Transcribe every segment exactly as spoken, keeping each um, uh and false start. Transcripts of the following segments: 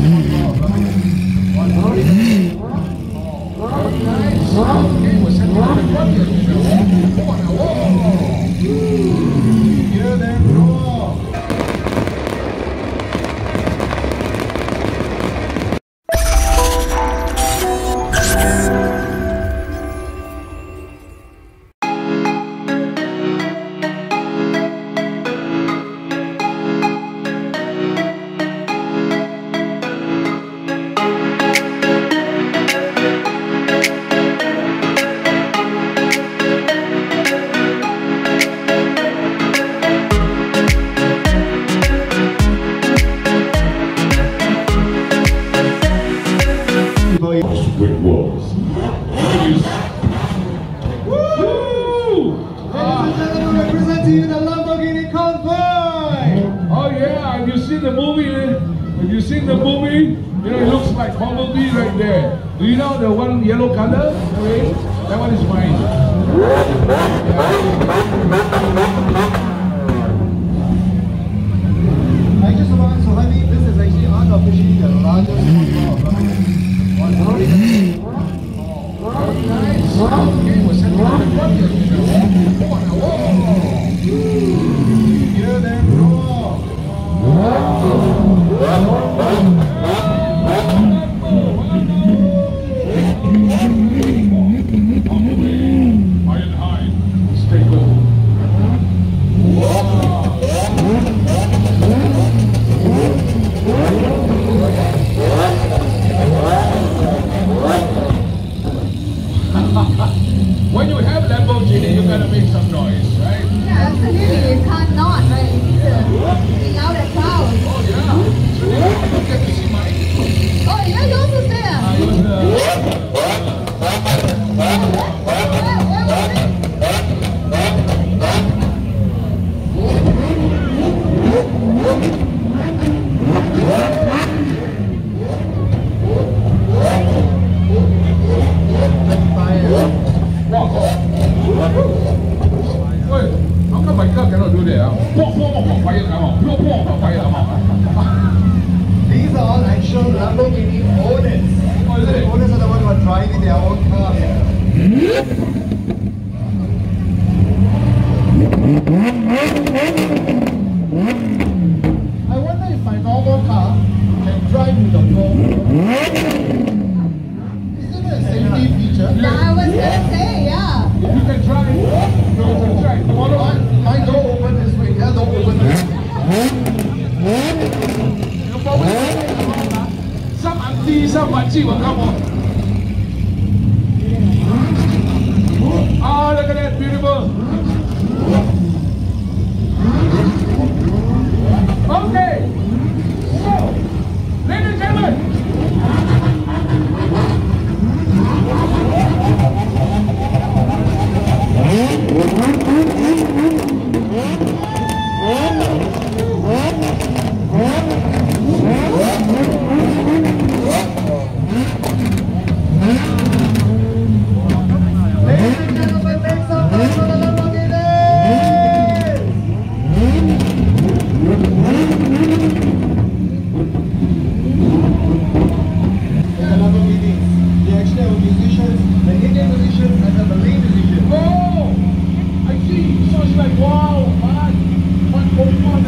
Brick walls. Woo! Ladies and gentlemen, representing you the Lamborghini convoy! Oh yeah, have you seen the movie? Have you seen the movie? You know, it looks like Bumblebee right there. Do you know the one yellow color? Okay? That one is mine. I just want to honey, this is actually unofficially the largest convoy of Lamborghini. One Hear them roar! Stay cool. When you have Lamborghini, you gotta make some noise, right? Yeah, absolutely. You can't not, right? You need to be loud and proud. Oh yeah. You get to see mine. Oh, yeah, yours was there. I was, uh, Where, where was it? Wait, how come my car cannot do that? Huh? Fire come on. Fire come on. These are all actual Lamborghini owners. Oh, is The it? owners are the ones who are driving their own car here. I wonder if my normal car can drive with the floor. Isn't it a safety feature? Yeah, I was gonna say, yeah. You can try. You can try. Tomorrow, My, my door open this way, their door open this way. some auntie, some makcik will come on. Oh, look at that, beautiful. Okay, so, ladies and gentlemen. Ladies and gentlemen, make some noise for the Lamborghinis! The Lamborghinis, they actually have musicians, the Indian musicians and the Malay musicians. Oh, I see. So it's like, wow, man. One whole fun.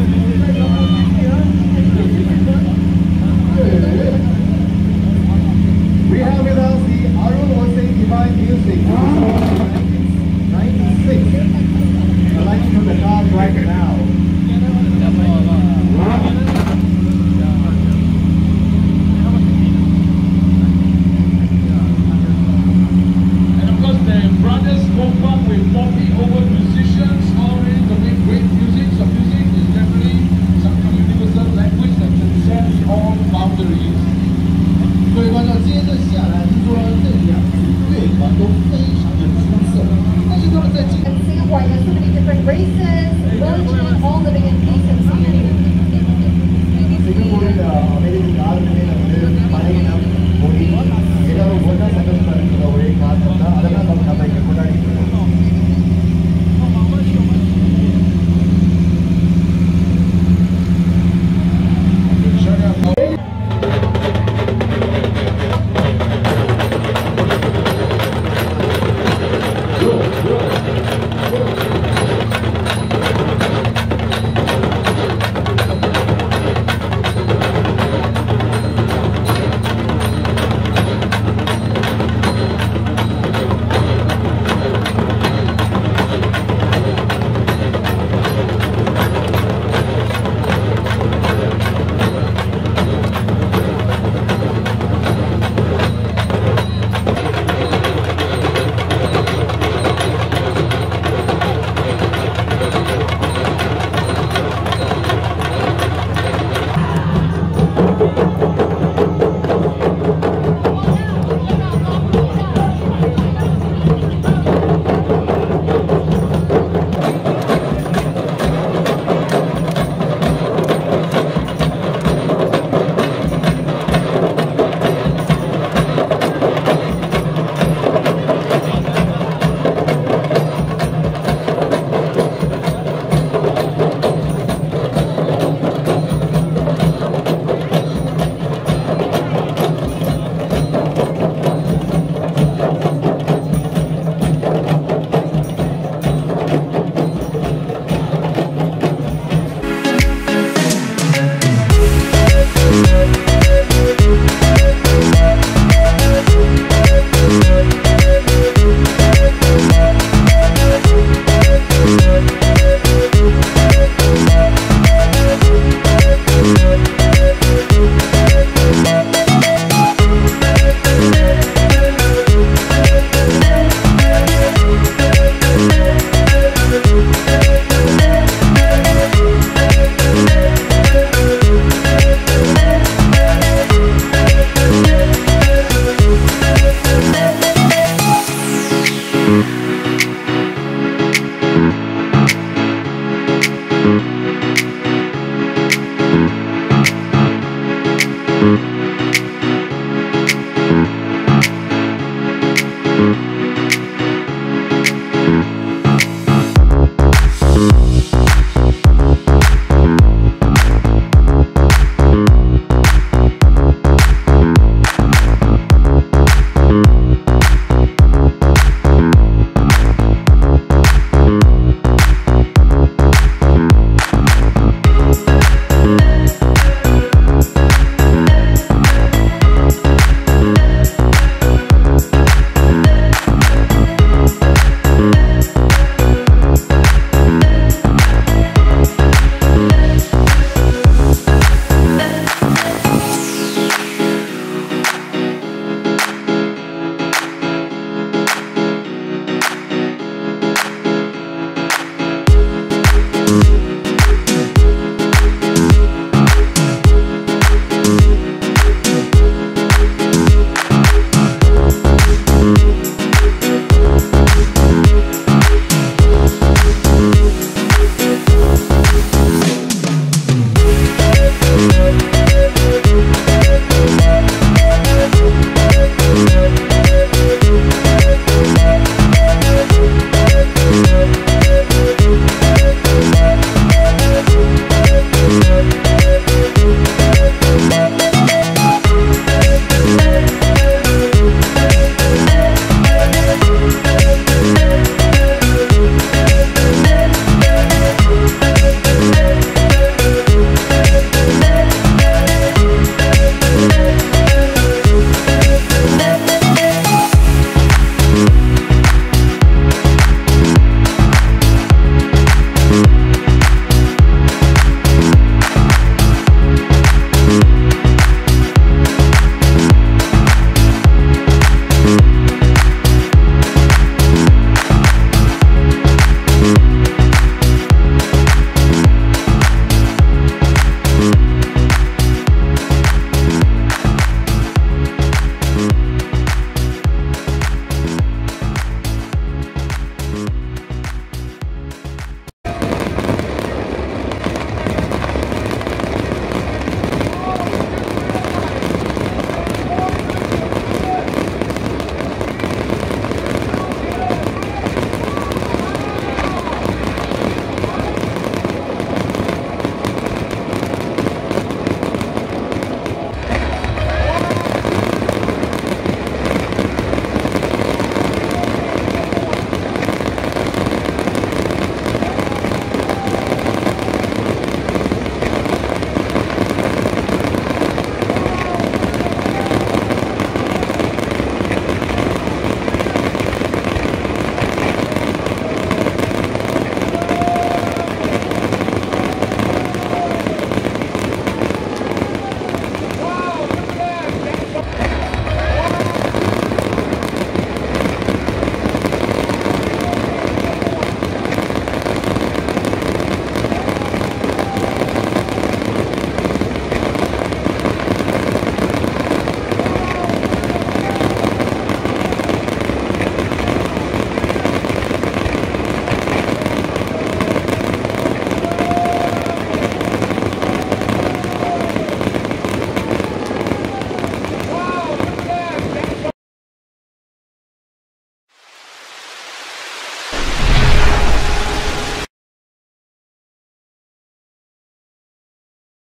We have with us the Arun Hossain Divine Music, nineteen ninety-six, alighting from the cars right now. And of course, the brothers woke up with forty over musicians already to make great music. So music is definitely some universal language that transcends all boundaries. 各位观众，接着下来说，这两支乐团都非常 Thank you.